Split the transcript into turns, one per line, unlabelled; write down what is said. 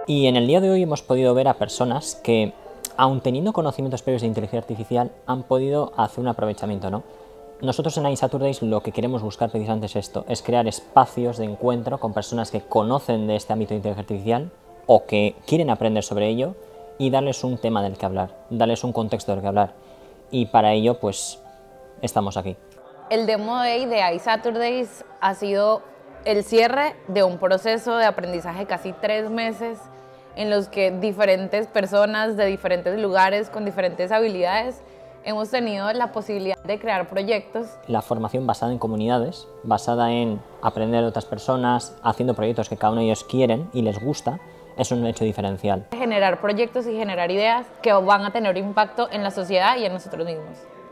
Y en el día de hoy hemos podido ver a personas que, aun teniendo conocimientos previos de inteligencia artificial, han podido hacer un aprovechamiento, ¿no? Nosotros en iSaturdays lo que queremos buscar precisamente es esto, es crear espacios de encuentro con personas que conocen de este ámbito de inteligencia artificial o que quieren aprender sobre ello y darles un tema del que hablar, darles un contexto del que hablar. Y para ello, pues, estamos aquí.
El Demo Day de iSaturdays ha sido el cierre de un proceso de aprendizaje casi 3 meses en los que diferentes personas de diferentes lugares con diferentes habilidades hemos tenido la posibilidad de crear proyectos.
La formación basada en comunidades, basada en aprender de otras personas, haciendo proyectos que cada uno de ellos quieren y les gusta, es un hecho diferencial.
Generar proyectos y generar ideas que van a tener impacto en la sociedad y en nosotros mismos.